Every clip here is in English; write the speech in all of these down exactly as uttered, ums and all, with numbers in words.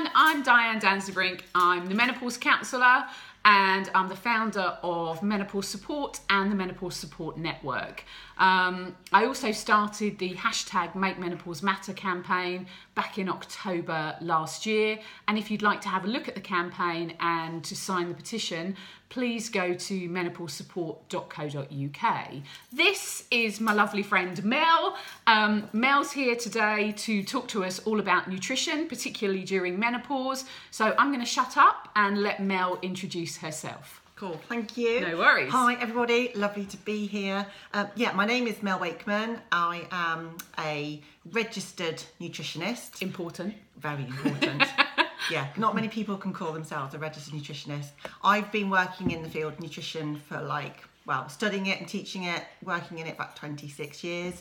everyone, I'm Diane Danzebrink. I'm the Menopause Counsellor and I'm the founder of Menopause Support and the Menopause Support Network. Um, I also started the hashtag Make Menopause Matter campaign back in October last year. And if you'd like to have a look at the campaign and to sign the petition, please go to menopause support dot co dot uk. This is my lovely friend Mel. Um, Mel's here today to talk to us all about nutrition, particularly during menopause. So I'm going to shut up and let Mel introduce herself. Cool, thank you. No worries. Hi everybody, lovely to be here. Um, yeah, my name is Mel Wakeman. I am a registered nutritionist. Important. Very important. Yeah, not many people can call themselves a registered nutritionist. I've been working in the field of nutrition for like, well, studying it and teaching it, working in it for about twenty-six years.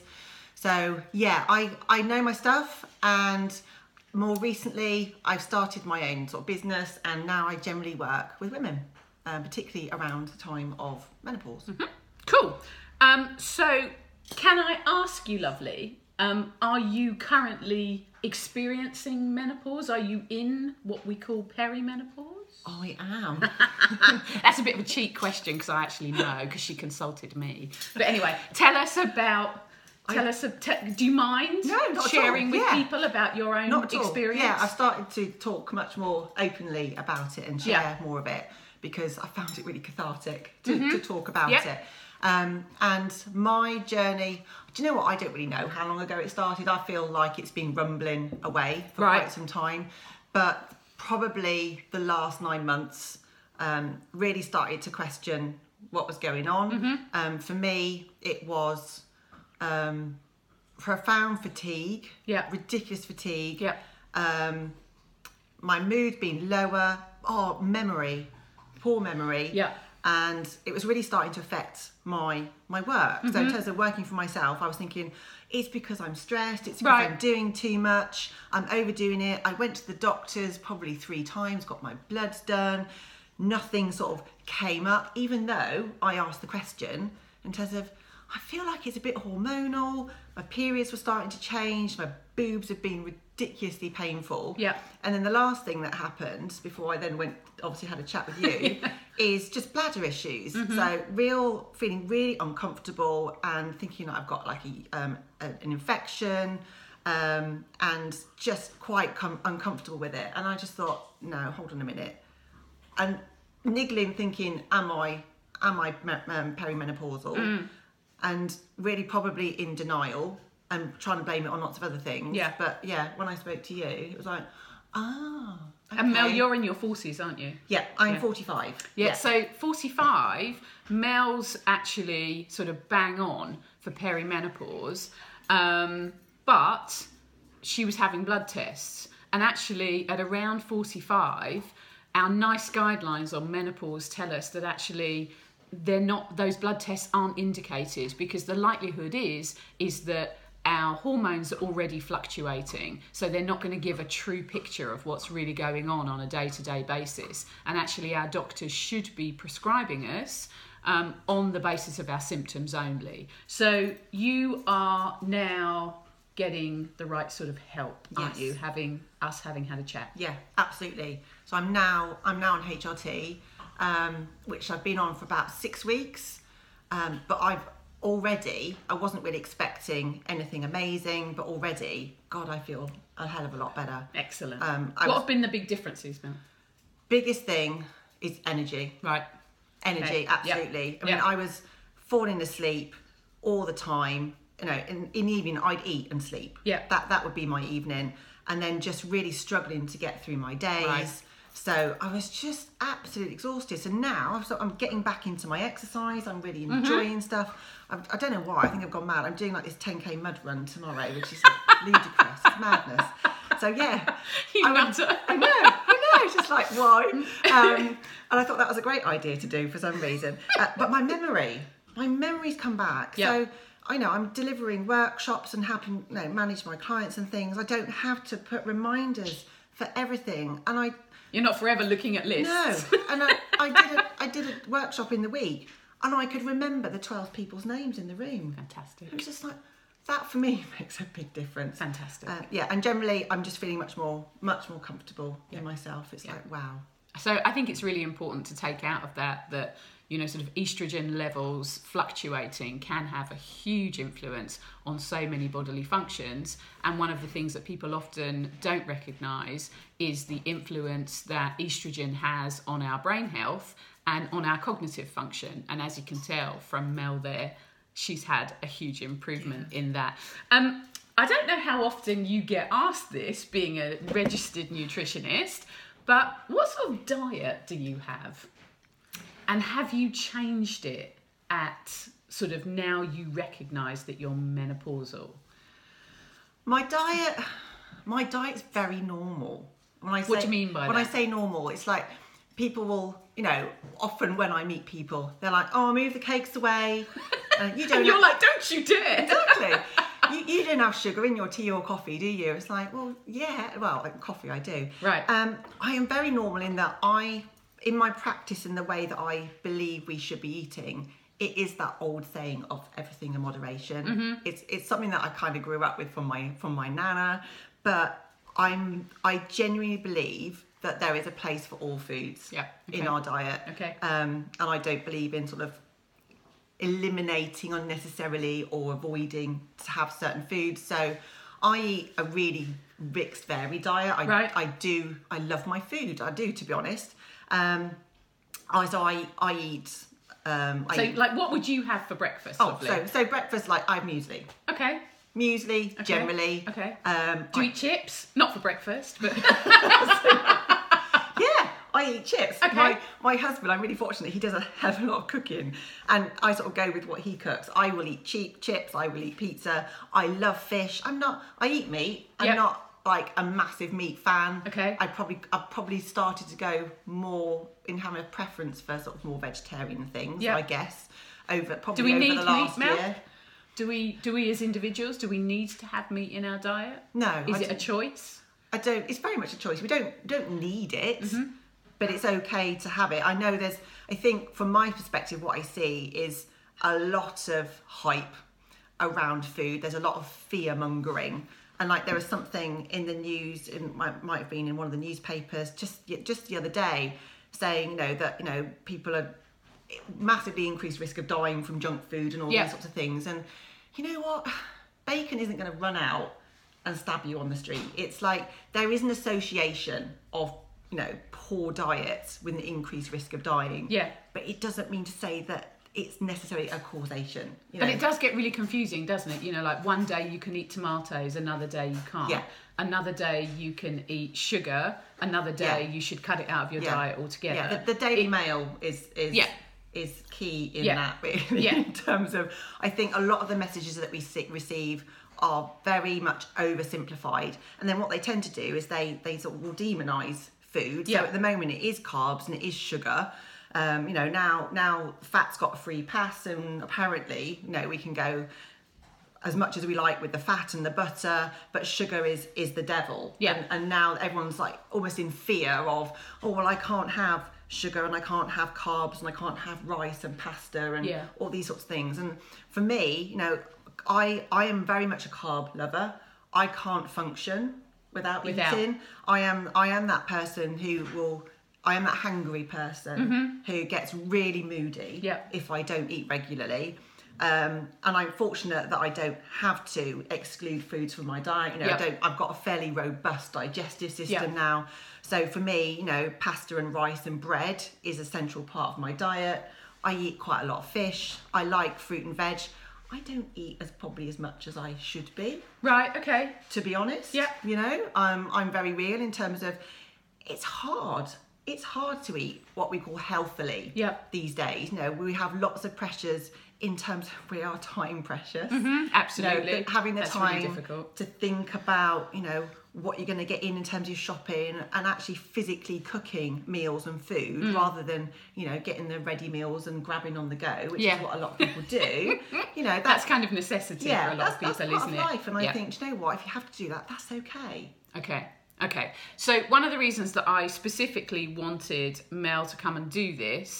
So yeah, I, I know my stuff, and more recently I've started my own sort of business, and now I generally work with women, um, particularly around the time of menopause. Mm-hmm. Cool. Um, so can I ask you, lovely, um, are you currently experiencing menopause? Are you in what we call perimenopause? I am. That's a bit of a cheat question because I actually know, because she consulted me. But anyway, tell us about. Tell I, us. A, te- do you mind no, not sharing at all. with Yeah. people about your own not at experience? All. Yeah, I've started to talk much more openly about it and share yeah. more of it because I found it really cathartic to, mm-hmm. to talk about yep. it. Um, and my journey, do you know what? I don't really know how long ago it started. I feel like it's been rumbling away for right. quite some time, but probably the last nine months um, really started to question what was going on. Mm-hmm. Um, for me, it was um, profound fatigue, yeah. ridiculous fatigue, yeah. um, my mood being lower, oh, memory, poor memory. Yeah. And it was really starting to affect my my work. Mm-hmm. So in terms of working for myself, I was thinking, it's because I'm stressed, it's because right. I'm doing too much, I'm overdoing it. I went to the doctors probably three times, got my bloods done, nothing sort of came up, even though I asked the question in terms of, I feel like it's a bit hormonal, my periods were starting to change, my boobs have been ridiculously painful. Yeah. And then the last thing that happened before I then went, obviously had a chat with you, yeah. is just bladder issues. Mm-hmm. So real, feeling really uncomfortable and thinking that I've got like a, um, a, an infection um, and just quite com- uncomfortable with it. And I just thought, no, hold on a minute. And niggling, thinking, am I, am I um, perimenopausal? Mm. And really probably in denial and trying to blame it on lots of other things. Yeah. But yeah, when I spoke to you, it was like, ah. Okay. And Mel, you're in your forties, aren't you? Yeah, I'm yeah. forty-five. Yeah, yeah, so forty-five, Mel's actually sort of bang on for perimenopause, um, but she was having blood tests. And actually, at around forty-five, our NICE guidelines on menopause tell us that actually they're not, those blood tests aren't indicated, because the likelihood is is that our hormones are already fluctuating, so they're not going to give a true picture of what's really going on on a day-to-day basis. And actually our doctors should be prescribing us um, on the basis of our symptoms only. So you are now getting the right sort of help, aren't yes. you, having us having had a chat? Yeah, absolutely. So I'm now I'm now on H R T, um, which I've been on for about six weeks, um, but I've already, I wasn't really expecting anything amazing, but already, God, I feel a hell of a lot better. Excellent. Um, what was, have been the big differences, Mel? Biggest thing is energy. Right. Energy, okay. absolutely. Yep. I mean, yep. I was falling asleep all the time. You know, in, in the evening, I'd eat and sleep. Yeah. That that would be my evening. And then just really struggling to get through my days. Right. So I was just absolutely exhausted. So now so I'm getting back into my exercise. I'm really enjoying mm-hmm. stuff. I, I don't know why. I think I've gone mad. I'm doing like this ten K mud run tomorrow, which is like ludicrous. It's madness. So yeah. You I, nutter. I know. I know. It's just like, why? Um, and I thought that was a great idea to do for some reason. Uh, but my memory, my memory's come back. Yep. So I know I'm delivering workshops and helping you know, manage my clients and things. I don't have to put reminders for everything. And I... You're not forever looking at lists. No, and I, I did a I did a workshop in the week, and I could remember the twelve people's names in the room. Fantastic. It was just like, that for me makes a big difference. Fantastic. Uh, yeah, and generally I'm just feeling much more, much more comfortable yeah. in myself. It's yeah. like, wow. So I think it's really important to take out of that that, you know, sort of estrogen levels fluctuating can have a huge influence on so many bodily functions. And one of the things that people often don't recognise is the influence that estrogen has on our brain health and on our cognitive function. And as you can tell from Mel there, she's had a huge improvement yeah. in that. Um, I don't know how often you get asked this, being a registered nutritionist, but what sort of diet do you have? And have you changed it at sort of now you recognise that you're menopausal? My diet, my diet's very normal. When I say, what do you mean by when that? When I say normal, it's like people will, you know, often when I meet people, they're like, "Oh, move the cakes away." Uh, you don't. And you're have... like, "Don't you dare!" Exactly. you, you don't have sugar in your tea or coffee, do you? It's like, well, yeah. Well, like coffee, I do. Right. Um, I am very normal in that I. In my practice, in the way that I believe we should be eating, it is that old saying of everything in moderation. Mm-hmm. It's it's something that I kind of grew up with from my from my nana, but I'm I genuinely believe that there is a place for all foods yeah, okay. in our diet. Okay. Um, and I don't believe in sort of eliminating unnecessarily or avoiding to have certain foods. So I eat a really mixed, varied diet. I right. I do I love my food. I do, to be honest. Um, I, so I, I eat... Um, I so, eat, like, what would you have for breakfast? Oh, lovely? so so breakfast, like, I have muesli. Okay. Muesli, okay. generally. Okay. Um, Do you I, eat chips? Not for breakfast, but... yeah, I eat chips. Okay. My, my husband, I'm really fortunate, he does a hell of a lot of cooking, and I sort of go with what he cooks. I will eat cheap chips, I will eat pizza. I love fish. I'm not... I eat meat. I'm yep. not... like a massive meat fan. Okay. I probably I've probably started to go more in having a preference for sort of more vegetarian things, yep. I guess. Over probably do we over need the last meat, Mel? year. Do we do we as individuals, do we need to have meat in our diet? No. Is I it a choice? I don't it's very much a choice. We don't don't need it, mm-hmm. but it's okay to have it. I know there's I think from my perspective what I see is a lot of hype around food. There's a lot of fear mongering. And like there was something in the news, it might, might have been in one of the newspapers just just the other day, saying you know that you know people are massively increased risk of dying from junk food and all yeah. these sorts of things. And you know what, bacon isn't going to run out and stab you on the street. It's like there is an association of you know poor diets with an increased risk of dying. Yeah, but it doesn't mean to say that it's necessarily a causation. You know? But it does get really confusing, doesn't it? You know, like one day you can eat tomatoes, another day you can't. Yeah. Another day you can eat sugar, another day yeah. you should cut it out of your yeah. diet altogether. Yeah, the, the Daily it, Mail is is yeah. is key in yeah. that, really, yeah. in terms of, I think a lot of the messages that we see, receive are very much oversimplified. And then what they tend to do is they, they sort of will demonise food. Yeah. So at the moment it is carbs and it is sugar. Um, you know, now now fat's got a free pass, and apparently, you know, we can go as much as we like with the fat and the butter, but sugar is is the devil. Yeah. And, and now everyone's like almost in fear of, oh, well, I can't have sugar and I can't have carbs and I can't have rice and pasta and yeah. all these sorts of things. And for me, you know, I I am very much a carb lover. I can't function without, without. eating. I am I am that person who will. I am that hangry person mm-hmm. who gets really moody yeah. if I don't eat regularly. Um, and I'm fortunate that I don't have to exclude foods from my diet. You know, yeah. I don't, I've got a fairly robust digestive system yeah. now. So for me, you know, pasta and rice and bread is a central part of my diet. I eat quite a lot of fish. I like fruit and veg. I don't eat as probably as much as I should be. Right, okay. To be honest. Yeah. You know, I'm, I'm very real in terms of it's hard. It's hard to eat what we call healthily yep. these days. You know, we have lots of pressures in terms of we are time precious. Mm-hmm, absolutely. You know, having the That's time really difficult. to think about, you know, what you're going to get in in terms of shopping and actually physically cooking meals and food mm. rather than, you know, getting the ready meals and grabbing on the go, which yeah. is what a lot of people do. You know, that's, that's kind of necessity yeah, for a lot of people, that's part isn't of it? life. And yeah. I think, do you know what? If you have to do that, that's okay. Okay. Okay, so one of the reasons that I specifically wanted Mel to come and do this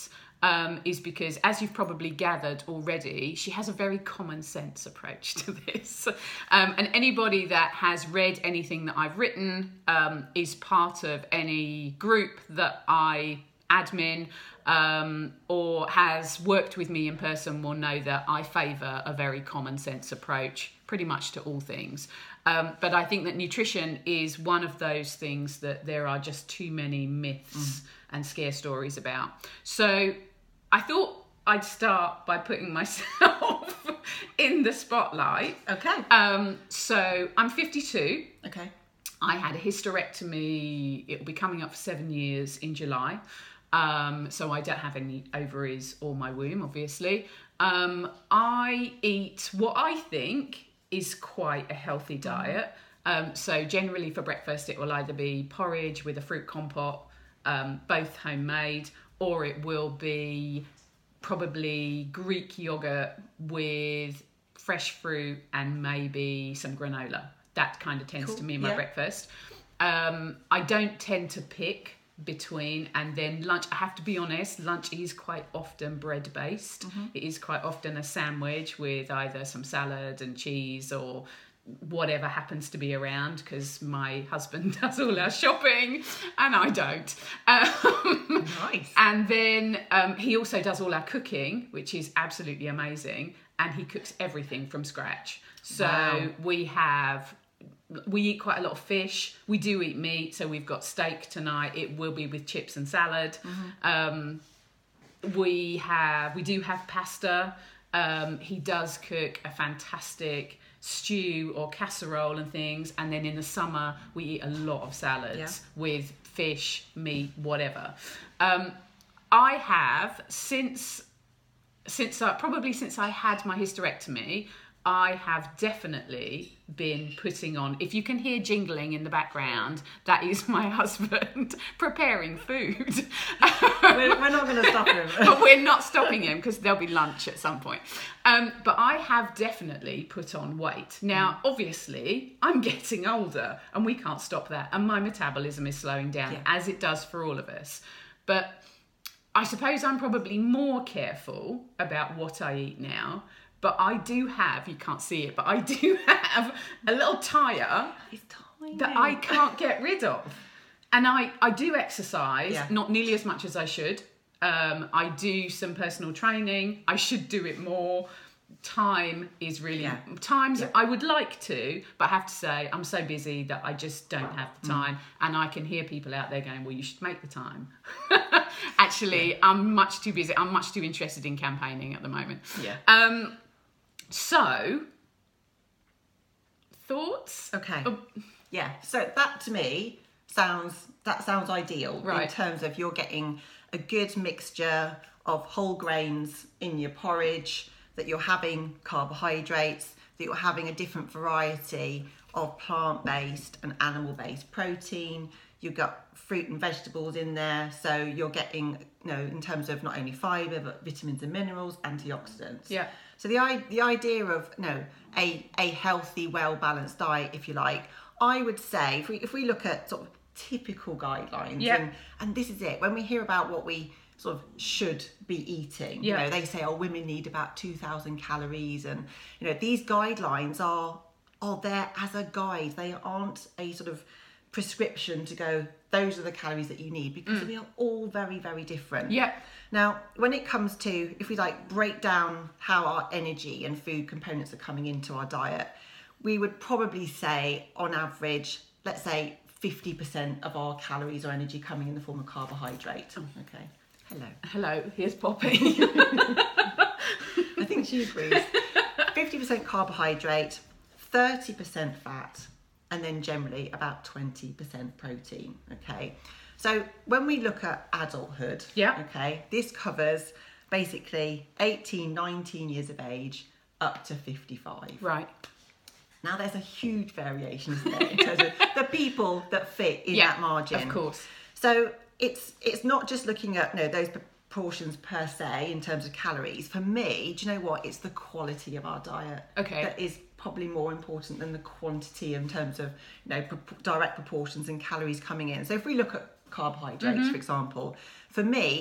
um, is because, as you've probably gathered already, she has a very common sense approach to this. Um, and anybody that has read anything that I've written, um, is part of any group that I admin, um, or has worked with me in person will know that I favour a very common sense approach pretty much to all things. Um, but I think that nutrition is one of those things that there are just too many myths mm. and scare stories about. So I thought I'd start by putting myself in the spotlight. Okay. Um, so I'm fifty-two. Okay. I had a hysterectomy. It'll be coming up for seven years in July. Um, so I don't have any ovaries or my womb, obviously. Um, I eat what I think is quite a healthy diet. Um, so generally for breakfast, it will either be porridge with a fruit compote, um, both homemade, or it will be probably Greek yogurt with fresh fruit and maybe some granola. That kind of tends cool. to be my yeah. breakfast. Um, I don't tend to pick between, and then lunch, I have to be honest, lunch is quite often bread based. Mm-hmm. It is quite often a sandwich with either some salad and cheese or whatever happens to be around, because my husband does all our shopping and I don't. Um, nice. And then um, he also does all our cooking, which is absolutely amazing, and he cooks everything from scratch. So wow. we have We eat quite a lot of fish. We do eat meat, so we've got steak tonight. It will be with chips and salad. Mm-hmm. Um, we have, we do have pasta. Um, he does cook a fantastic stew or casserole and things. And then in the summer, we eat a lot of salads yeah. with fish, meat, whatever. Um, I have since since I, probably since I had my hysterectomy, I have definitely been putting on, if you can hear jingling in the background, that is my husband preparing food. We're, we're not going to stop him. But we're not stopping him because there'll be lunch at some point. Um, but I have definitely put on weight. Now, mm. obviously, I'm getting older and we can't stop that. And my metabolism is slowing down, yeah. as it does for all of us. But I suppose I'm probably more careful about what I eat now. But I do have, you can't see it, but I do have a little tyre that I can't get rid of. And I, I do exercise, yeah. not nearly as much as I should. Um, I do some personal training. I should do it more. Time is really, yeah. times yeah. I would like to, but I have to say I'm so busy that I just don't have the time. Mm. And I can hear people out there going, well, you should make the time. Actually, yeah. I'm much too busy. I'm much too interested in campaigning at the moment. Yeah. Um, So, thoughts? Okay. Oh. Yeah. So that to me sounds that sounds ideal right. in terms of you're getting a good mixture of whole grains in your porridge, that you're having carbohydrates, that you're having a different variety of plant-based and animal-based protein. You've got fruit and vegetables in there, so you're getting, you know, in terms of not only fibre but vitamins and minerals, antioxidants. Yeah. So the the idea of you know a a healthy, well balanced diet, if you like, I would say if we if we look at sort of typical guidelines, yeah. and and this is it. When we hear about what we sort of should be eating, yeah. you know, they say, oh, women need about two thousand calories, and you know these guidelines are are there as a guide. They aren't a sort of prescription to go, those are the calories that you need, because mm. we are all very, very different. Yeah. Now, when it comes to, if we like break down how our energy and food components are coming into our diet, we would probably say on average, let's say fifty percent of our calories or energy coming in the form of carbohydrate. Oh, okay. Hello. Hello, here's Poppy. I think she agrees. fifty percent carbohydrate, thirty percent fat, and then generally about twenty percent protein, okay? So when we look at adulthood, yeah. okay, this covers basically eighteen, nineteen years of age up to fifty-five. Right. Now there's a huge variation, isn't there, in terms of the people that fit in yeah, that margin. Of course. So it's it's not just looking at, you know, those proportions per se in terms of calories. For me, do you know what? It's the quality of our diet. Okay. That is probably more important than the quantity in terms of, you know, pro- direct proportions and calories coming in. So if we look at carbohydrates, mm-hmm. for example, for me,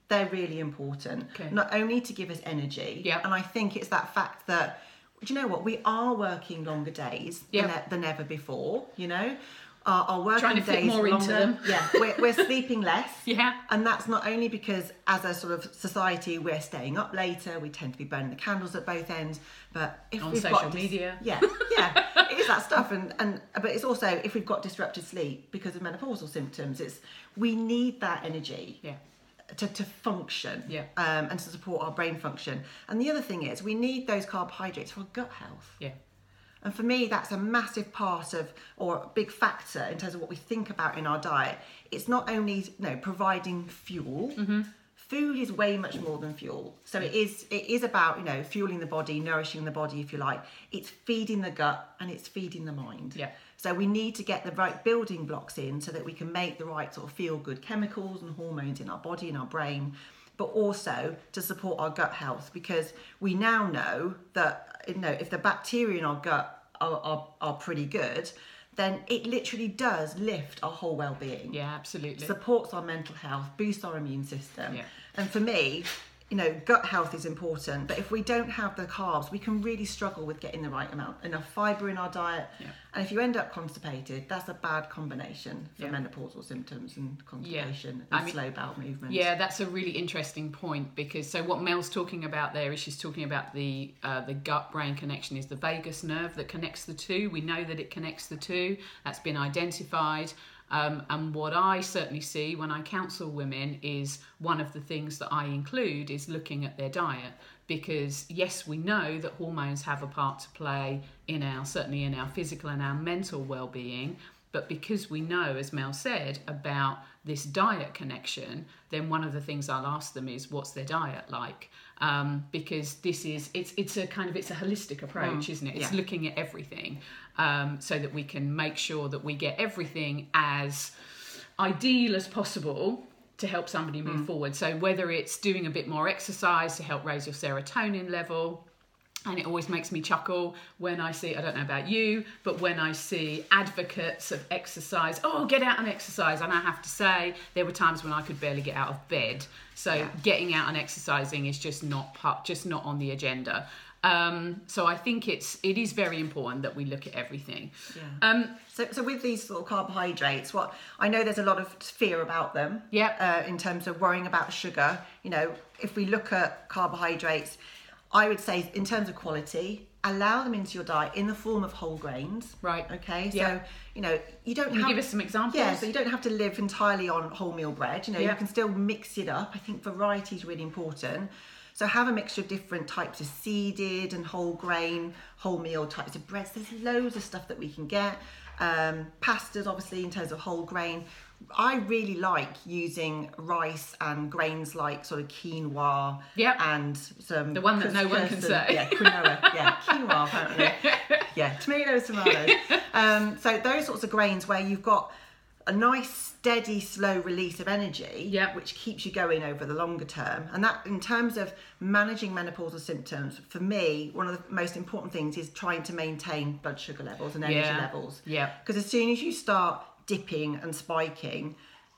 they're really important. Okay. Not only to give us energy, Yep. and I think it's that fact that, do you know what, we are working longer days Yep. than, than ever before, you know. Our, our working Trying to fit days more longer. into them. Yeah, we're, we're sleeping less. Yeah. And that's not only because as a sort of society we're staying up later, we tend to be burning the candles at both ends, but if On we've social got dis- media. yeah, yeah, it is that stuff, and, and but it's also if we've got disrupted sleep because of menopausal symptoms, it's we need that energy. Yeah. To, to function, Yeah. um, and to support our brain function. And the other thing is we need those carbohydrates for our gut health. Yeah. And for me, that's a massive part of, or a big factor in terms of what we think about in our diet. It's not only, you know, providing fuel. Mm-hmm. Food is way much more than fuel. So it is it is about, you know, fueling the body, nourishing the body, if you like. It's feeding the gut and it's feeding the mind. Yeah. So we need to get the right building blocks in so that we can make the right sort of feel-good chemicals and hormones in our body and our brain, but also to support our gut health, because we now know that, you know, if the bacteria in our gut are, are, are pretty good, then it literally does lift our whole well-being. Yeah, absolutely. Supports our mental health, boosts our immune system. Yeah. And for me, you know, gut health is important, but if we don't have the carbs, we can really struggle with getting the right amount, enough fibre in our diet. Yeah. And if you end up constipated, that's a bad combination for Yeah. menopausal symptoms and constipation I and mean, slow bowel movement. Yeah, that's a really interesting point, because so what Mel's talking about there is she's talking about the uh, the gut-brain connection is the vagus nerve that connects the two. We know that it connects the two. That's been identified. Um, and what I certainly see when I counsel women is one of the things that I include is looking at their diet, because yes, we know that hormones have a part to play in our, certainly in our physical and our mental well-being, but because we know, as Mel said, about this diet connection, then one of the things I'll ask them is, what's their diet like? Um, because this is, it's it's a kind of, it's a holistic approach, mm, isn't it? It's yeah. looking at everything, um, so that we can make sure that we get everything as ideal as possible to help somebody move mm. forward. So whether it's doing a bit more exercise to help raise your serotonin level, and it always makes me chuckle when I see, I don't know about you, but when I see advocates of exercise, oh, get out and exercise. And I have to say, there were times when I could barely get out of bed. So yeah. getting out and exercising is just not part, just not on the agenda. Um, so I think it's it is very important that we look at everything. Yeah. Um, so, so with these sort of carbohydrates, what I know there's a lot of fear about them. Yeah. Uh, in terms of worrying about sugar, you know, if we look at carbohydrates, I would say in terms of quality, allow them into your diet in the form of whole grains. Right. Okay. Yeah. So, you know, you don't Can you have... give us some examples? Yeah, so you don't have to live entirely on wholemeal bread. You know, Yeah. you can still mix it up. I think variety is really important. So have a mixture of different types of seeded and whole grain, wholemeal types of breads. There's loads of stuff that we can get. Um, pastas, obviously, in terms of whole grain. I really like using rice and grains like sort of quinoa Yep. and some... The one that no one can and, say. Yeah, quinoa. Yeah, quinoa, apparently. Yeah, tomatoes, tomatoes. Um, so those sorts of grains where you've got a nice, steady, slow release of energy, Yep. which keeps you going over the longer term. And that, in terms of managing menopausal symptoms, for me, one of the most important things is trying to maintain blood sugar levels and energy Yeah. levels. Yeah. Because as soon as you start dipping and spiking,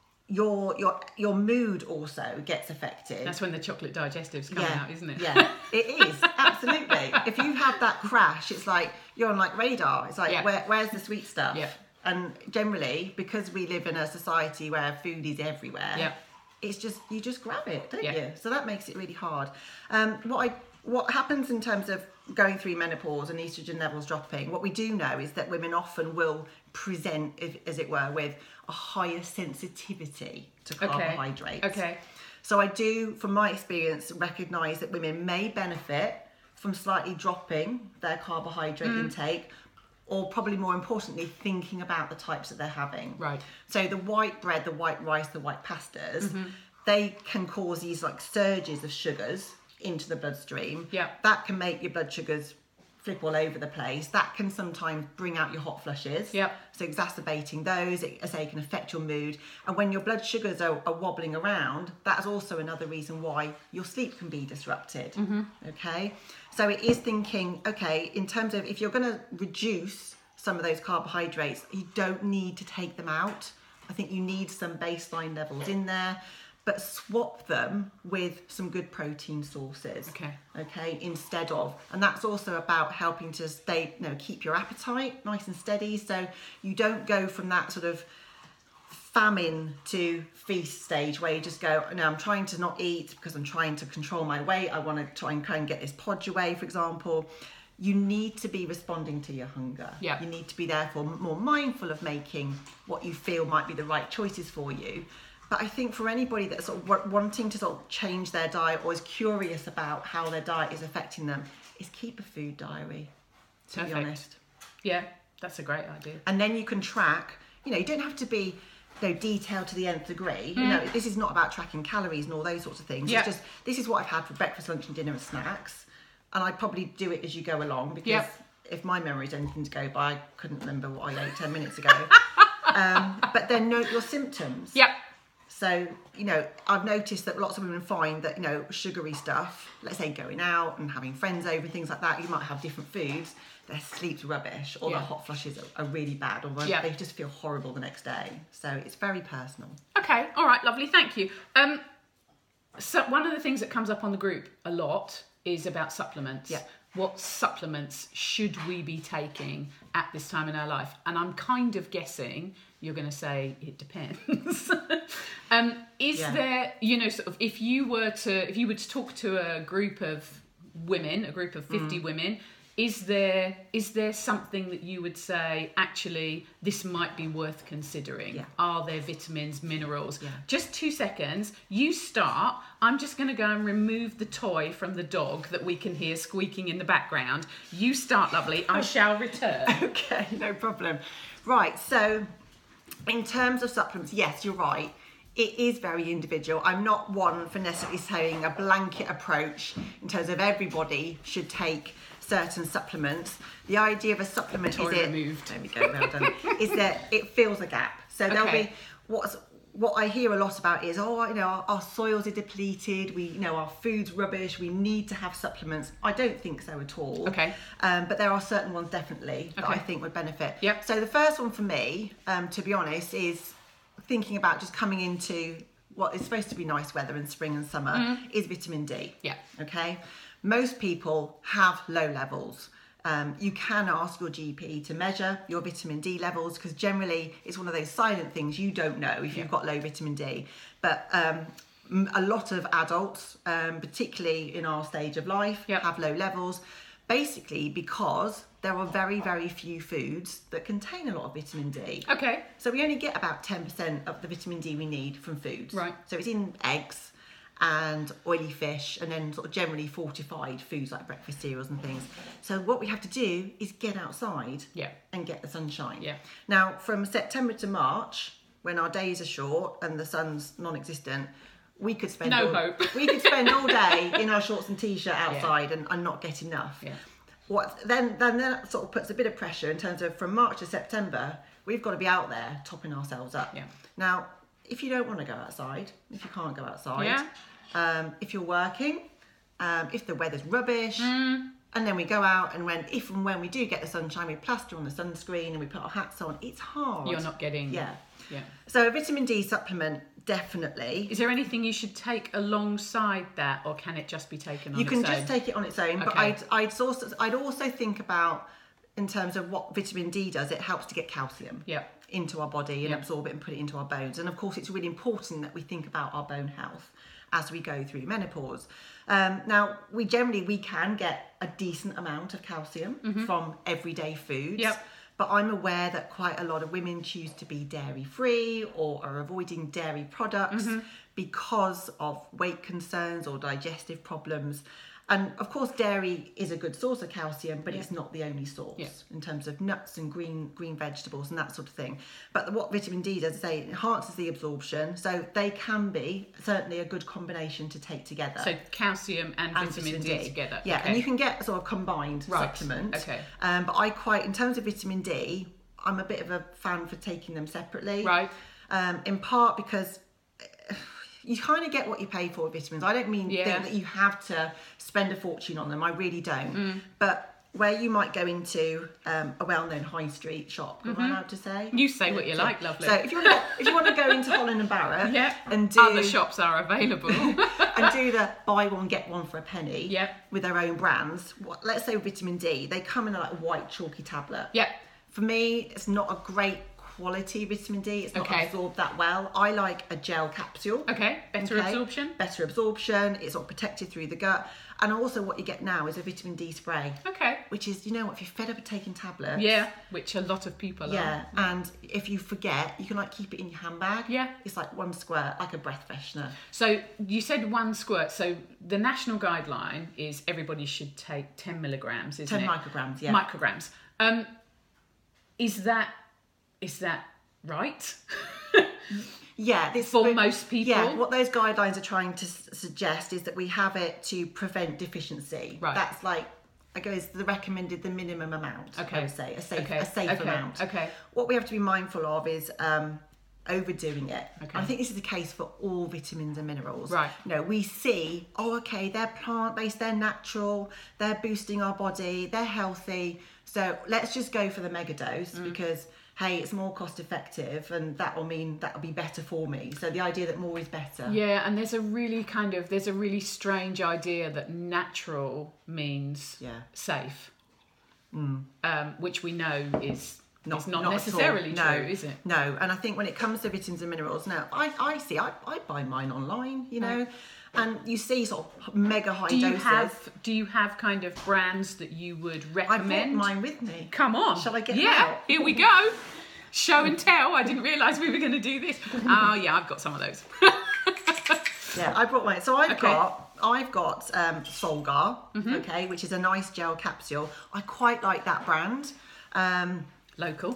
your your your mood also gets affected. That's when the chocolate digestives come yeah, out, isn't it? Yeah, it is, absolutely. If you have that crash, it's like you're on like radar. It's like, Yeah. where, where's the sweet stuff? Yeah. And generally, because we live in a society where food is everywhere, Yeah. it's just, you just grab it, don't Yeah. you? So that makes it really hard. Um, what I what happens in terms of going through menopause and estrogen levels dropping, what we do know is that women often will present, if, as it were, with a higher sensitivity to carbohydrates. Okay. So I do, from my experience, recognise that women may benefit from slightly dropping their carbohydrate Mm. intake, or probably more importantly, thinking about the types that they're having. Right. So the white bread, the white rice, the white pastas, Mm-hmm. they can cause these like surges of sugars into the bloodstream. Yeah. That can make your blood sugars flip all over the place. That can sometimes bring out your hot flushes. Yep. So exacerbating those, it, as I say, can affect your mood. And when your blood sugars are, are wobbling around, that is also another reason why your sleep can be disrupted. Mm-hmm. Okay. So it is thinking, okay, in terms of if you're going to reduce some of those carbohydrates, you don't need to take them out. I think you need some baseline levels in there. but swap them with some good protein sources. Okay. Okay, instead of, and that's also about helping to stay, you know, keep your appetite nice and steady, so you don't go from that sort of famine to feast stage where you just go, no, I'm trying to not eat because I'm trying to control my weight. I want to try and try and get this podge away, for example. You need to be responding to your hunger. Yeah. You need to be therefore more mindful of making what you feel might be the right choices for you. But I think for anybody that's sort of wanting to sort of change their diet or is curious about how their diet is affecting them, is keep a food diary, to Perfect. be honest. Yeah, that's a great idea. And then you can track, you know, you don't have to be, you know, detailed to the nth degree. Mm. You know, this is not about tracking calories and all those sorts of things. Yep. It's just, this is what I've had for breakfast, lunch and dinner and snacks. And I probably do it as you go along, because Yep. if my memory is anything to go by, I couldn't remember what I ate ten minutes ago. um, but then note your symptoms. Yep. So, you know, I've noticed that lots of women find that, you know, sugary stuff, let's say going out and having friends over, things like that, you might have different foods, their sleep's rubbish, or Yeah. their hot flushes are, are really bad, or Yeah. they just feel horrible the next day. So it's very personal. Okay, all right, lovely, thank you. Um, so one of the things that comes up on the group a lot is about supplements. Yeah. What supplements should we be taking at this time in our life? And I'm kind of guessing you're going to say it depends. um, is Yeah. there, you know, sort of, if you were to, if you were to talk to a group of women, a group of fifty mm. women, is there is there something that you would say, actually, this might be worth considering? Yeah. Are there vitamins, minerals? Yeah. Just two seconds. You start. I'm just going to go and remove the toy from the dog that we can hear squeaking in the background. You start, lovely. I shall return. Okay, no problem. Right, so in terms of supplements, yes, you're right. It is very individual. I'm not one for necessarily saying a blanket approach in terms of everybody should take certain supplements. The idea of a supplement Toy is it removed. There we go, well done. Is that it fills a gap. So there'll Okay. be what's what I hear a lot about is, oh, you know, our, our soils are depleted. We, you know, our food's rubbish. We need to have supplements. I don't think so at all. Okay. Um, but there are certain ones definitely that Okay. I think would benefit. Yep. So the first one for me, um, to be honest, is thinking about just coming into what is supposed to be nice weather in spring and summer, mm. is vitamin D. Yeah. Okay. Most people have low levels. Um, you can ask your G P to measure your vitamin D levels, because generally it's one of those silent things you don't know if Yeah. you've got low vitamin D. But um, a lot of adults, um, particularly in our stage of life, Yep. have low levels, basically because there are very, very few foods that contain a lot of vitamin D. Okay. So we only get about ten percent of the vitamin D we need from foods. Right. So it's in eggs and oily fish, and then sort of generally fortified foods like breakfast cereals and things. So what we have to do is get outside Yeah. and get the sunshine. Yeah. Now, from September to March, when our days are short and the sun's non-existent, we could spend No all, hope. we could spend all day in our shorts and t-shirt outside Yeah. and, and not get enough. Yeah. What then, then that sort of puts a bit of pressure in terms of from March to September, we've got to be out there topping ourselves up. Yeah. Now, if you don't want to go outside, if you can't go outside, Yeah. um, if you're working, um, if the weather's rubbish, Mm. and then we go out and when, if and when we do get the sunshine, we plaster on the sunscreen and we put our hats on. It's hard. You're not getting... Yeah. Yeah. So a vitamin D supplement, definitely. Is there anything you should take alongside that, or can it just be taken on You can its just own? take it on its own, but Okay. I'd, I'd also I'd also think about, in terms of what vitamin D does, it helps to get calcium Yeah. into our body and Yeah. absorb it and put it into our bones. And of course, it's really important that we think about our bone health as we go through menopause. Um, now, we generally we can get a decent amount of calcium Mm-hmm. from everyday foods. Yep. But I'm aware that quite a lot of women choose to be dairy-free or are avoiding dairy products Mm-hmm. because of weight concerns or digestive problems. And of course, dairy is a good source of calcium, but Yeah. it's not the only source Yeah. in terms of nuts and green green vegetables and that sort of thing. But what vitamin D does is say it enhances the absorption, so they can be certainly a good combination to take together. So calcium and, And vitamin, D, together. Yeah, Okay. and you can get a sort of combined Right. supplement. Okay. Um, but I quite, in terms of vitamin D, I'm a bit of a fan for taking them separately. Right. Um, in part because you kind of get what you pay for with vitamins. I don't mean Yeah. think that you have to spend a fortune on them. I really don't. Mm. But where you might go into um, a well-known high street shop. Am I allowed to say? You say what you So- like, lovely. So if you want to, if you want to go into Holland and Barrett, yeah, and do other shops are available. and do the buy one get one for a penny. Yep. With their own brands. What, let's say with vitamin D, they come in a like white chalky tablet. Yep. For me, it's not a great quality vitamin D. It's not Okay. absorbed that well. I like a gel capsule. Okay, better Okay? absorption. Better absorption. It's all protected through the gut. And also what you get now is a vitamin D spray. Okay. Which is, you know what, if you're fed up of taking tablets. Yeah, which a lot of people Yeah, are. and if you forget, you can like keep it in your handbag. Yeah. It's like one squirt, like a breath freshener. So you said one squirt. So the national guideline is everybody should take ten milligrams, isn't ten it? micrograms, yeah. Micrograms. Um, is that is that right? Yeah, this For most people? Yeah, what those guidelines are trying to s- suggest is that we have it to prevent deficiency. Right. That's like, I guess the recommended, the minimum amount. Okay. I would say a safe, Okay. a safe Okay. amount. Okay. What we have to be mindful of is um, overdoing it. Okay. I think this is the case for all vitamins and minerals. Right. You know, we see, oh, okay, they're plant-based, they're natural, they're boosting our body, they're healthy. So let's just go for the mega dose Mm. because, hey, it's more cost effective and that will mean that will be better for me. So the idea that more is better. Yeah, and there's a really kind of there's a really strange idea that natural means Yeah. safe, mm. um, which we know is Not, is not, not necessarily at all. true, No, is it? No, and I think when it comes to vitamins and minerals, now I, I see, I, I buy mine online, you know, and you see sort of mega high Do you doses. have do you have kind of brands that you would I brought recommend? mine with me. Come on. Shall I get Yeah, them out? here we go. Show and tell. I didn't realise we were going to do this. Oh yeah, I've got some of those. Yeah, I brought mine. So I've Okay. got I've got um, Solgar, okay, which is a nice gel capsule. I quite like that brand. Um, Local,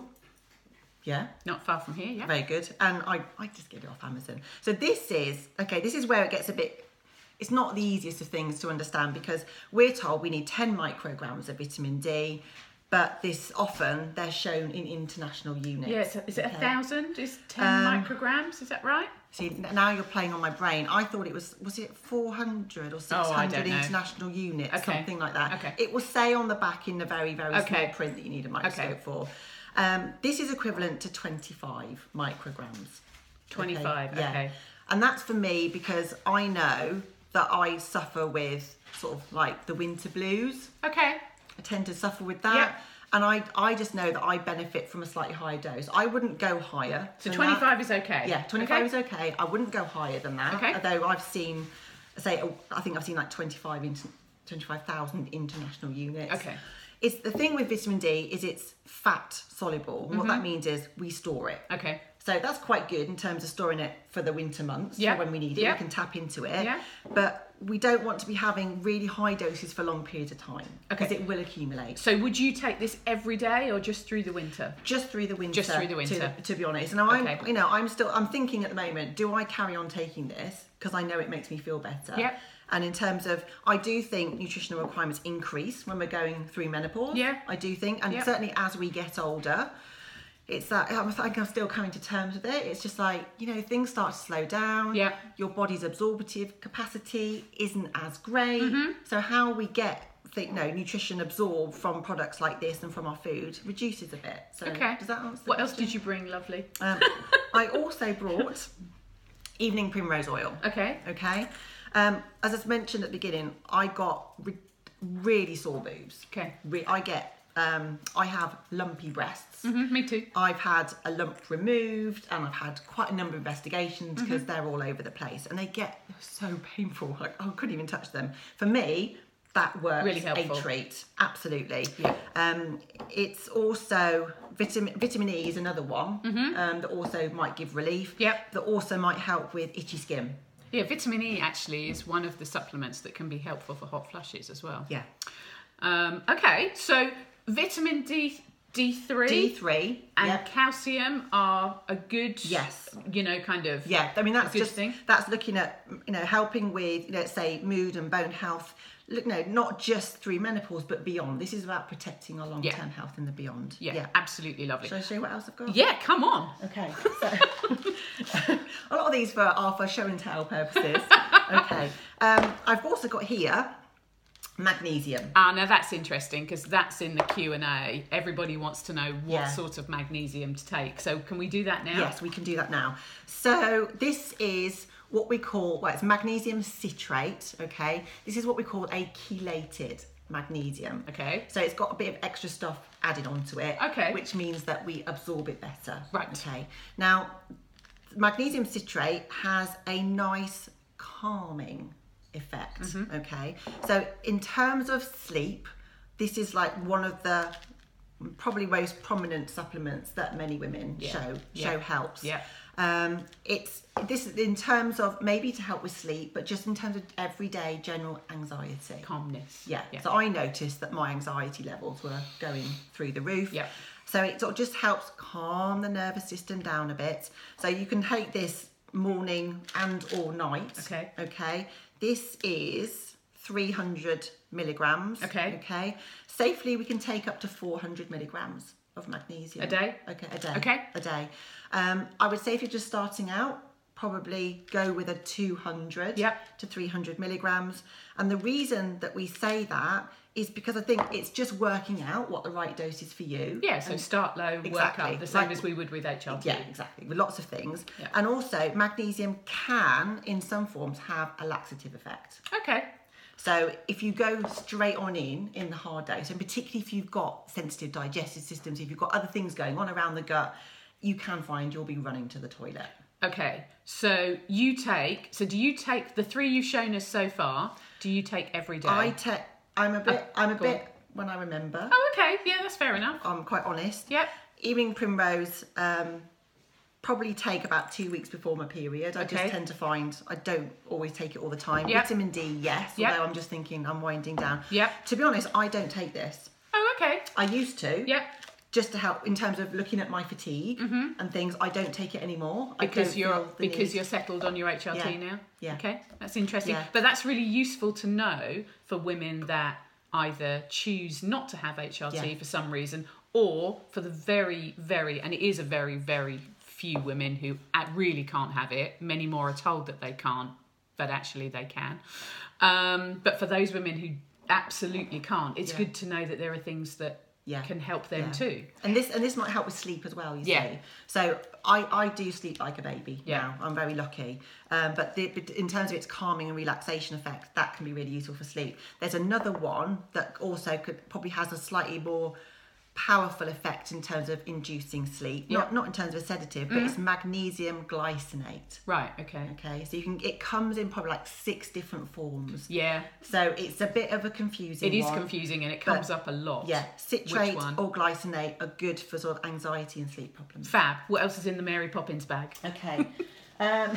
yeah. not far from here. Yeah. Very good. And I, I just get it off Amazon. So this is, okay, this is where it gets a bit, it's not the easiest of things to understand because we're told we need ten micrograms of vitamin D, but this often they're shown in international units. Yeah. Is it, is it Okay. a thousand? Is ten Um, micrograms? Is that right? See, now you're playing on my brain. I thought it was, was it four hundred or six Oh, I hundred don't know. international units, Okay. something like that. Okay. It will say on the back in the very, very Okay. small print that you need a microscope Okay. for. Um, this is equivalent to twenty-five micrograms. twenty-five. Okay. And that's for me because I know that I suffer with sort of like the winter blues. Okay. I tend to suffer with that. Yep. And I, I just know that I benefit from a slightly higher dose. I wouldn't go higher. So than twenty-five that. is okay. Yeah, twenty-five Okay. is okay. I wouldn't go higher than that. Okay. Although I've seen, say, I think I've seen like twenty-five, inter, twenty-five thousand international units. Okay. It's the thing with vitamin D is it's fat soluble. And what that means is we store it. Okay. So that's quite good in terms of storing it for the winter months. Yeah. For when we need it, Yeah. we can tap into it. Yeah. But we don't want to be having really high doses for long periods of time because Okay. it will accumulate. So would you take this every day or just through the winter? Just through the winter. Just through the winter. To, to be honest. And I'm, Okay. you know, I'm still, I'm thinking at the moment, do I carry on taking this? Because I know it makes me feel better. Yep. And in terms of, I do think nutritional requirements increase when we're going through menopause. Yeah. I do think. And Yep. certainly as we get older, it's that, I think I'm still coming to terms with it. It's just like, you know, things start to slow down. Yeah. Your body's absorptive capacity isn't as great. Mm-hmm. So how we get, think, no, nutrition absorbed from products like this and from our food reduces a bit. So Okay. does that answer the What else question? did you bring, lovely? Um, I also brought evening primrose oil. Okay. Okay. Um, as I mentioned at the beginning, I got re- really sore boobs. Okay. Re- I get, um, I have lumpy breasts. Mhm, me too. I've had a lump removed and I've had quite a number of investigations because Mm-hmm. they're all over the place and they get so painful. Like, I couldn't even touch them. For me, that works Really helpful. a treat. Absolutely. Yeah. Um, it's also vitamin vitamin E is another one um, that also might give relief. Mm-hmm. Yep. That also might help with itchy skin. Yeah, vitamin E actually is one of the supplements that can be helpful for hot flushes as well. Yeah. Um, okay, so vitamin D, D3, D three. and Yep. calcium are a good, Yes. you know, kind of Yeah, I mean that's good just thing. that's looking at, you know, helping with, let's say, mood and bone health. Look, no, not just through menopause but beyond. This is about protecting our long-term Yeah. health in the beyond. Yeah, absolutely lovely. Shall I show you what else I've got? Yeah, come on. Okay. So a lot of these for are for show and tell purposes. Okay. Um, I've also got here Magnesium. Ah, now that's interesting because that's in the Q and A. Everybody wants to know what Yeah. sort of magnesium to take. So can we do that now? Yes, we can do that now. So this is what we call, well, it's magnesium citrate, okay? This is what we call a chelated magnesium. Okay. So it's got a bit of extra stuff added onto it. Okay. Which means that we absorb it better. Right. Okay. Now, magnesium citrate has a nice calming effect, mm-hmm. okay? So in terms of sleep, this is like one of the probably most prominent supplements that many women yeah. show yeah. show helps. Yeah. Um, it's this in terms of maybe to help with sleep, but just in terms of everyday general anxiety, calmness. Yeah. yeah. So I noticed that my anxiety levels were going through the roof. Yeah. So it sort of just helps calm the nervous system down a bit. So you can take this morning and or night. Okay. Okay. This is three hundred milligrams. Okay. Okay. Safely, we can take up to four hundred milligrams of magnesium. A day? Okay, a day. Okay. A day. Um, I would say if you're just starting out, probably go with a two hundred yep. to three hundred milligrams. And the reason that we say that is because I think it's just working out what the right dose is for you. Yeah, so and start low, exactly. work up, the same like, as we would with H R T. Yeah, exactly, with lots of things. Yeah. And also, magnesium can, in some forms, have a laxative effect. Okay. So if you go straight on in, in the hard dose, and particularly if you've got sensitive digestive systems, if you've got other things going on around the gut, you can find you'll be running to the toilet. Okay, so you take, so do you take, the three you've shown us so far, do you take every day? I take, I'm a bit, Oh, I'm a go bit, on. when I remember. Oh, okay, yeah, that's fair enough. I'm quite honest. Yep. Evening primrose, um, probably take about two weeks before my period. I Okay. just tend to find I don't always take it all the time. Yep. Vitamin D, yes, Yep. although I'm just thinking I'm winding down. Yep. To be honest, I don't take this. Oh, okay. I used to. Yep. Just to help in terms of looking at my fatigue mm-hmm. and things. I don't take it anymore. Because I don't you're feel the because need. you're settled on your H R T Yeah. now. Yeah. Okay, that's interesting. Yeah. But that's really useful to know for women that either choose not to have H R T Yeah. for some reason, or for the very, very, and it is a very, very few women who really can't have it. Many more are told that they can't, but actually they can. Um, but for those women who absolutely can't, it's Yeah. good to know that there are things that Yeah. can help them Yeah. too. And this and this might help with sleep as well, you Yeah. see. So I, I do sleep like a baby Yeah. now. I'm very lucky. Um, but, the, but in terms of its calming and relaxation effect, that can be really useful for sleep. There's another one that also could probably has a slightly more powerful effect in terms of inducing sleep. Yeah. Not not in terms of a sedative, but Mm-hmm. it's magnesium glycinate. Right. Okay. Okay, so you can it comes in probably like six different forms. Yeah. So it's a bit of a confusing It is one. confusing and it But- comes up a lot. Yeah, citrate Which one? or glycinate are good for sort of anxiety and sleep problems. Fab. What else is in the Mary Poppins bag? Okay. um,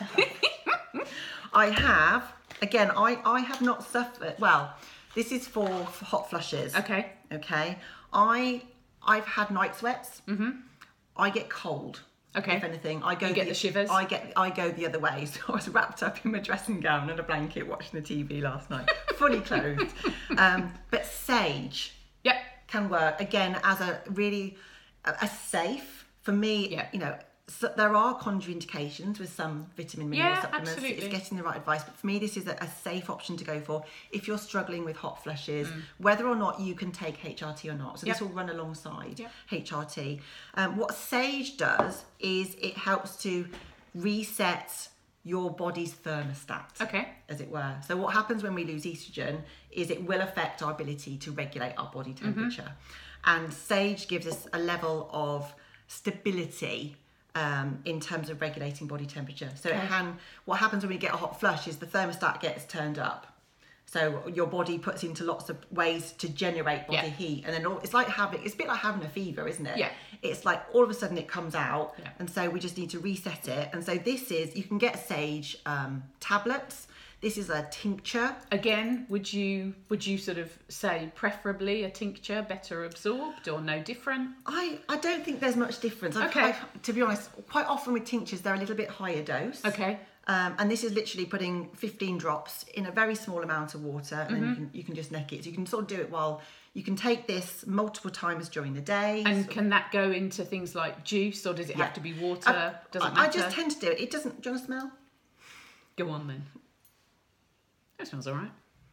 I have, again, I, I have not suffered, well, this is for, for hot flushes. Okay. Okay. I, I've had night sweats. Mm-hmm. I get cold. Okay. If anything, I go. You get the shivers? I get. I go the other way. So I was wrapped up in my dressing gown and a blanket, watching the T V last night, fully clothed. Um, but sage Yep. can work again as a really a, a safe for me. Yeah. You know, so there are contraindications with some vitamin mineral Yeah, supplements. absolutely. It's getting the right advice, but for me, this is a, a safe option to go for if you're struggling with hot flushes, Mm. whether or not you can take H R T or not. So Yep. this will run alongside Yep. H R T. Um, what sage does is it helps to reset your body's thermostat, Okay. as it were. So what happens when we lose estrogen is it will affect our ability to regulate our body temperature. And sage gives us a level of stability um, in terms of regulating body temperature. So Okay. it can, what happens when we get a hot flush is the thermostat gets turned up. So your body puts into lots of ways to generate body Yeah. heat, and then all, it's like having, it's a bit like having a fever, isn't it? Yeah. It's like all of a sudden it comes out, Yeah. and so we just need to reset it. And so this is, you can get sage um, tablets. This is a tincture. Again, would you would you sort of say preferably a tincture, better absorbed or no different? I, I don't think there's much difference. I've- Okay. I've- to be honest, quite often with tinctures, they're a little bit higher dose. Okay. Um, and this is literally putting fifteen drops in a very small amount of water, and then you can, you can just neck it. So you can sort of do it while, you can take this multiple times during the day. And So- can that go into things like juice or does it Yeah. have to be water? I, Doesn't I, matter. I just tend to do it. It doesn't, do you want to smell? Go on then. That smells all right. Smells all right,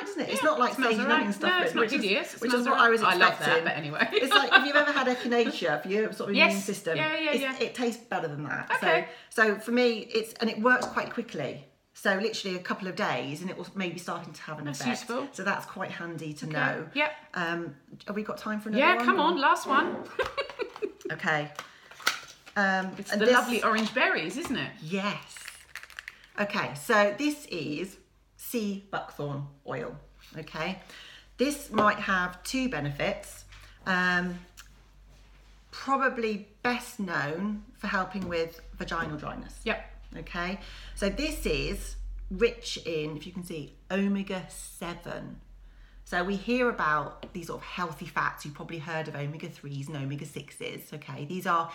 isn't it? Yeah, it's not like smells saying all right. and stuff, No, it's not which hideous. is, It which smells is what all I was right. expecting. I love that, but anyway. It's like if you've ever had echinacea for your sort of Yes. immune system, Yeah, yeah, it's, yeah. it tastes better than that. Okay. So, so for me, it's and it works quite quickly. So literally a couple of days, and it was maybe starting to have an That's effect. useful. So that's quite handy to Okay. know. Yep. Um, have we got time for another Yeah, one? come or- on, last one. Okay. Um, It's and the this- lovely orange berries, isn't it? Yes. Okay, so this is sea buckthorn oil. Okay, this might have two benefits. Um, probably best known for helping with vaginal dryness. Yep. Okay, so this is rich in, if you can see, omega seven. So we hear about these sort of healthy fats. You've probably heard of omega threes and omega sixes. Okay, these are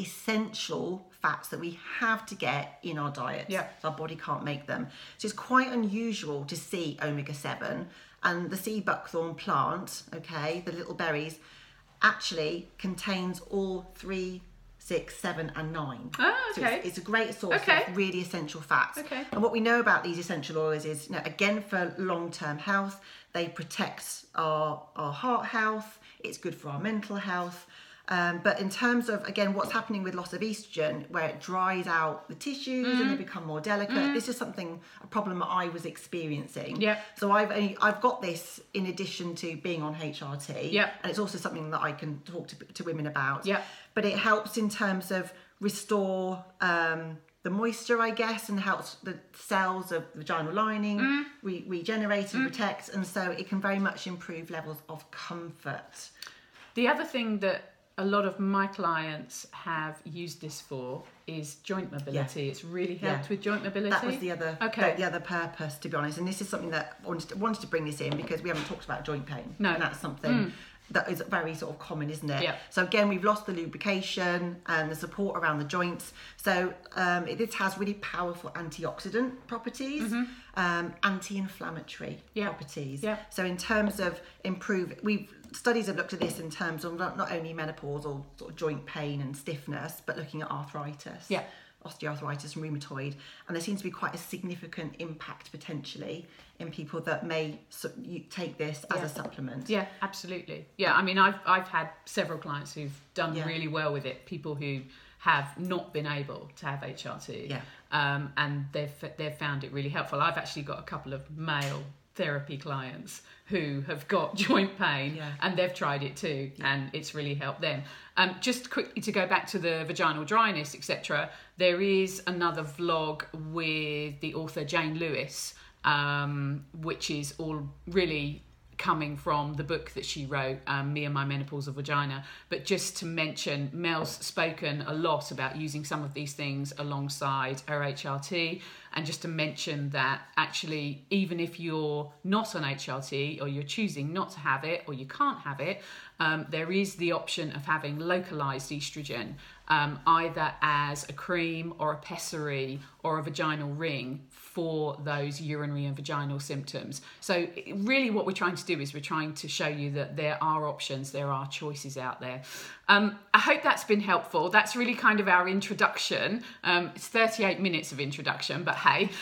essential fats that we have to get in our diets. Yeah. Our body can't make them. So it's quite unusual to see omega seven. And the sea buckthorn plant, okay, the little berries, actually contains all three, six, seven, and nine. Oh, So okay. it's, it's a great source Okay. of really essential fats. Okay. And what we know about these essential oils is, you know, again, for long-term health, they protect our, our heart health. It's good for our mental health. Um, but in terms of, again, what's happening with loss of estrogen, where it dries out the tissues Mm. and they become more delicate, mm. this is something, a problem that I was experiencing. Yep. So I've only, I've got this in addition to being on H R T. Yep. And it's also something that I can talk to, to women about. Yep. But it helps in terms of restore um, the moisture, I guess, and helps the cells of the vaginal lining mm. re- regenerate and mm. protect. And so it can very much improve levels of comfort. The other thing that a lot of my clients have used this for is joint mobility. Yeah. It's really helped yeah. with joint mobility. That was the other, okay. the, the other purpose, to be honest. And this is something that I wanted to, wanted to bring this in because we haven't talked about joint pain. No. And that's something mm. that is very sort of common, isn't it? Yeah. So again, we've lost the lubrication and the support around the joints. So um, it, this has really powerful antioxidant properties, mm-hmm. um, anti-inflammatory yeah. properties. Yeah. So in terms of improve, we've studies have looked at this in terms of not, not only menopause or sort of joint pain and stiffness, but looking at arthritis. Yeah. Osteoarthritis and rheumatoid, and there seems to be quite a significant impact potentially in people that may su- you take this as yeah. a supplement. Yeah, absolutely. Yeah, I mean, I've I've had several clients who've done yeah. really well with it. People who have not been able to have H R T, yeah, um, and they've they've found it really helpful. I've actually got a couple of male therapy clients who have got joint pain yeah. and they've tried it too, yeah. and it's really helped them. Um, just quickly to go back to the vaginal dryness, et cetera. There is another vlog with the author Jane Lewis, um, which is all really coming from the book that she wrote, um, Me and My Menopausal Vagina. But just to mention, Mel's spoken a lot about using some of these things alongside her H R T. And just to mention that actually, even if you're not on H R T or you're choosing not to have it or you can't have it, um, there is the option of having localized estrogen, um, either as a cream or a pessary or a vaginal ring for those urinary and vaginal symptoms. So really what we're trying to do is we're trying to show you that there are options, there are choices out there. Um, I hope that's been helpful. That's really kind of our introduction. Um, it's thirty-eight minutes of introduction, but hey,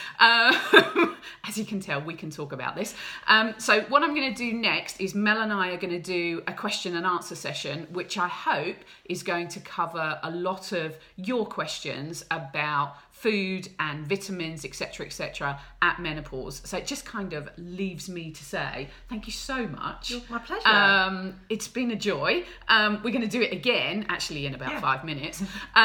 uh, as you can tell, we can talk about this. Um, so what I'm going to do next is Mel and I are going to do a question and answer session, which I hope is going to cover a lot of your questions about food and vitamins, et cetera, et cetera, at menopause. So it just kind of leaves me to say thank you so much. You're my pleasure. Um, it's been a joy. Um, we're going to do it again, actually, in about yeah. five minutes.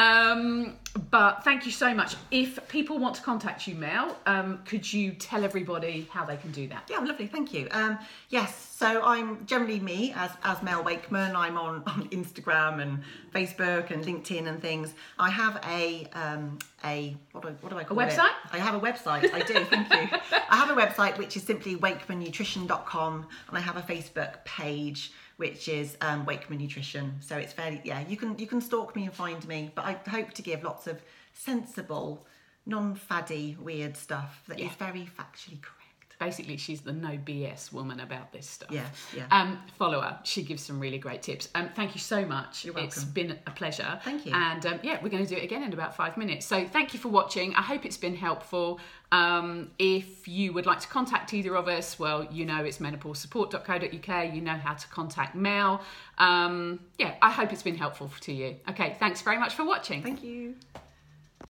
Um, but thank you so much. If people want to contact you, Mel, um, could you tell everybody how they can do that? Yeah, lovely. Thank you. Um, yes, so I'm generally me as as Mel Wakeman. I'm on, on Instagram and Facebook and LinkedIn and things. I have a um, a what do I, what do I call a website? it? I have a website. I do. Thank you. I have a website which is simply wakeman nutrition dot com, and I have a Facebook page which is um, Wakeman Nutrition. So it's fairly yeah. You can you can stalk me and find me, but I hope to give lots of sensible, non-faddy, weird stuff that yeah. is very factually correct. Basically, she's the no B S woman about this stuff. Yeah, yeah. Um, follow her. She gives some really great tips. Um, thank you so much. You're welcome. It's been a pleasure. Thank you. And um, yeah, we're going to do it again in about five minutes. So thank you for watching. I hope it's been helpful. Um, if you would like to contact either of us, well, you know it's menopause support dot co dot U K. You know how to contact Mel. Um, yeah, I hope it's been helpful to you. Okay, thanks very much for watching. Thank you.